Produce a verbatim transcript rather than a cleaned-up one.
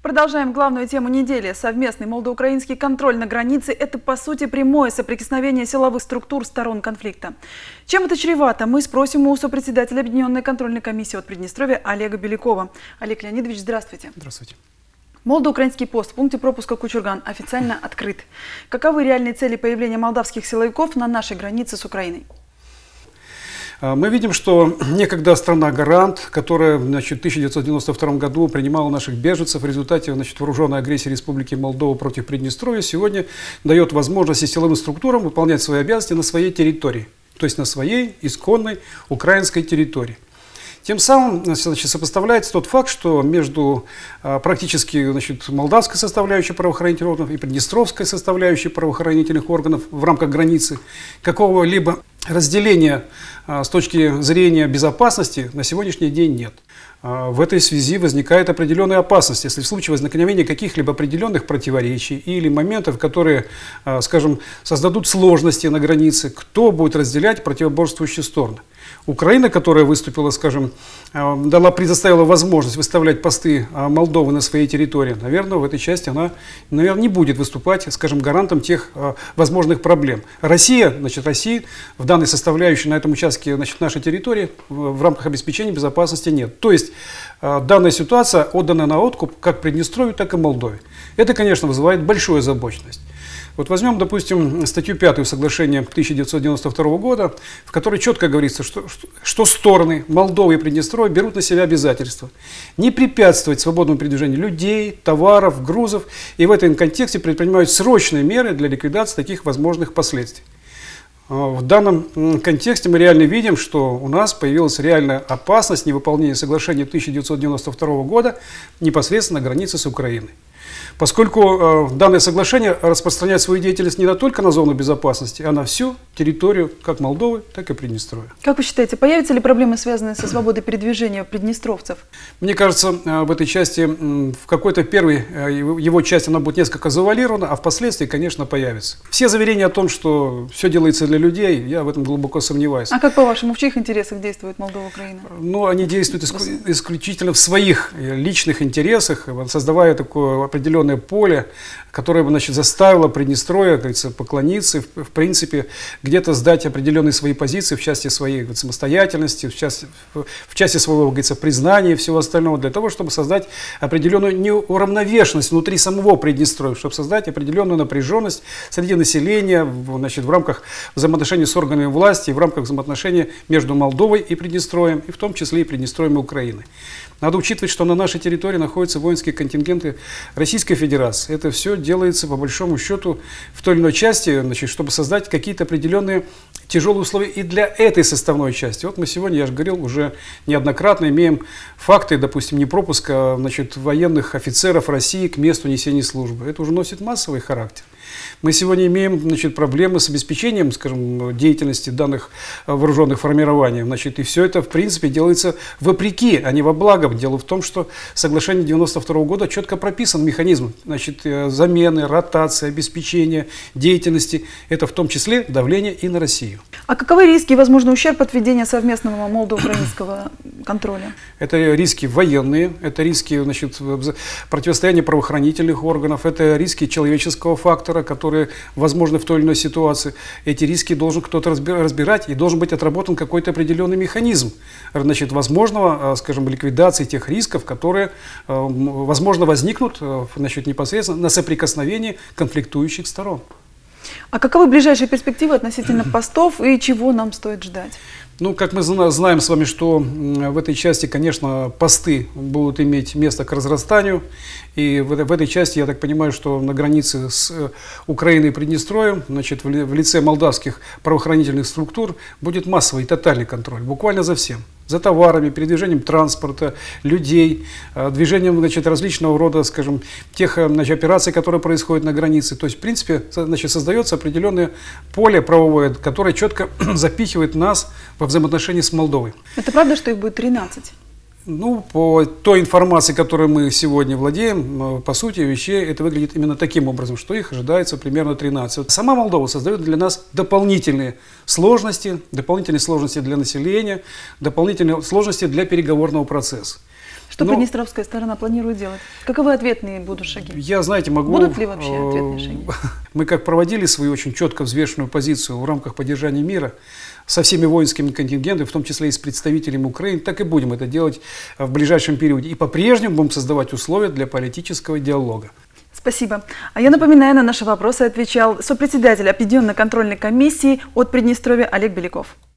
Продолжаем главную тему недели. Совместный молдо-украинский контроль на границе – это, по сути, прямое соприкосновение силовых структур сторон конфликта. Чем это чревато, мы спросим у сопредседателя Объединенной контрольной комиссии от Приднестровья Олега Белякова. Олег Леонидович, здравствуйте. Здравствуйте. Молдо-украинский пост в пункте пропуска Кучурган официально открыт. Каковы реальные цели появления молдавских силовиков на нашей границе с Украиной? Мы видим, что некогда страна-гарант, которая значит, в тысяча девятьсот девяносто втором году принимала наших беженцев в результате значит, вооруженной агрессии Республики Молдова против Приднестровья, сегодня дает возможность силовым структурам выполнять свои обязанности на своей территории, то есть на своей исконной украинской территории. Тем самым значит, сопоставляется тот факт, что между а, практически значит, молдавской составляющей правоохранительных органов и приднестровской составляющей правоохранительных органов в рамках границы какого-либо разделения а, с точки зрения безопасности на сегодняшний день нет. А, в этой связи возникает определенная опасность, если в случае возникновения каких-либо определенных противоречий или моментов, которые, а, скажем, создадут сложности на границе, кто будет разделять противоборствующие стороны. Украина, которая выступила, скажем, дала, предоставила возможность выставлять посты Молдовы на своей территории, наверное, в этой части она, наверное, не будет выступать, скажем, гарантом тех возможных проблем. Россия, значит, России в данной составляющей на этом участке, значит, нашей территории в рамках обеспечения безопасности нет. То есть данная ситуация отдана на откуп как Приднестровью, так и Молдове. Это, конечно, вызывает большую озабоченность. Вот возьмем, допустим, статью пятую соглашения тысяча девятьсот девяносто второго года, в которой четко говорится, что, что, что стороны Молдовы и Приднестровья берут на себя обязательства не препятствовать свободному передвижению людей, товаров, грузов, и в этом контексте предпринимают срочные меры для ликвидации таких возможных последствий. В данном контексте мы реально видим, что у нас появилась реальная опасность невыполнения соглашения тысяча девятьсот девяносто второго года непосредственно на границе с Украиной. Поскольку э, данное соглашение распространяет свою деятельность не только на зону безопасности, а на всю территорию как Молдовы, так и Приднестровья. Как вы считаете, появятся ли проблемы, связанные со свободой передвижения приднестровцев? Мне кажется, э, в этой части, э, в какой-то первой э, его части она будет несколько завуалирована, а впоследствии, конечно, появится. Все заверения о том, что все делается для людей, я в этом глубоко сомневаюсь. А как по-вашему, в чьих интересах действует Молдова, Украина? Ну, они действуют иск исключительно в своих личных интересах, создавая такое определенное поле, которое бы, значит, заставило Приднестровье, как говорится, поклониться, в, в принципе, где-то сдать определенные свои позиции в части своей, говорит, самостоятельности, в части, в, в части своего, говорится, признания и всего остального, для того, чтобы создать определенную неуравновешенность внутри самого Приднестровья, чтобы создать определенную напряженность среди населения, значит, в рамках взаимоотношений с органами власти, в рамках взаимоотношений между Молдовой и Приднестровьем, и в том числе и Приднестровьем и Украиной. Надо учитывать, что на нашей территории находятся воинские контингенты Российской Федерации. Это все делается, по большому счету, в той или иной части, значит, чтобы создать какие-то определенные тяжелые условия и для этой составной части. Вот мы сегодня, я же говорил, уже неоднократно имеем факты, допустим, непропуска, значит, военных офицеров России к месту несения службы. Это уже носит массовый характер. Мы сегодня имеем, значит, проблемы с обеспечением, скажем, деятельности данных вооруженных формирований. Значит, и все это, в принципе, делается вопреки, а не во благо. Дело в том, что соглашение девяносто второго года четко прописан механизм, значит, замены, ротации, обеспечения деятельности. Это в том числе давление и на Россию. А каковы риски и возможный ущерб от введения совместного молдо-украинского контроля? Это риски военные, это риски, значит, противостояния правоохранительных органов, это риски человеческого фактора, которые возможны в той или иной ситуации. Эти риски должен кто-то разбирать, и должен быть отработан какой-то определенный механизм, значит, возможного, скажем, ликвидации тех рисков, которые, возможно, возникнут, значит, непосредственно на соприкосновении конфликтующих сторон. А каковы ближайшие перспективы относительно постов и чего нам стоит ждать? Ну, как мы знаем с вами, что в этой части, конечно, посты будут иметь место к разрастанию. И в этой части, я так понимаю, что на границе с Украиной и Приднестровьем, значит, в лице молдавских правоохранительных структур будет массовый, тотальный контроль, буквально за всем. За товарами, передвижением транспорта, людей, движением, значит, различного рода, скажем, тех, значит, операций, которые происходят на границе. То есть, в принципе, значит, создается определенное поле правовое, которое четко запихивает нас во взаимоотношении с Молдовой. Это правда, что их будет тринадцать? Ну, по той информации, которой мы сегодня владеем, по сути вещей, это выглядит именно таким образом, что их ожидается примерно тринадцать. Сама Молдова создает для нас дополнительные сложности, дополнительные сложности для населения, дополнительные сложности для переговорного процесса. Что Но приднестровская сторона планирует делать? Каковы ответные будут шаги? Я, знаете, могу... Будут ли вообще ответные шаги? Мы как проводили свою очень четко взвешенную позицию в рамках поддержания мира со всеми воинскими контингентами, в том числе и с представителями Украины, так и будем это делать в ближайшем периоде. И по-прежнему будем создавать условия для политического диалога. Спасибо. А я напоминаю, на наши вопросы отвечал сопредседатель Объединенной контрольной комиссии от Приднестровья Олег Беляков.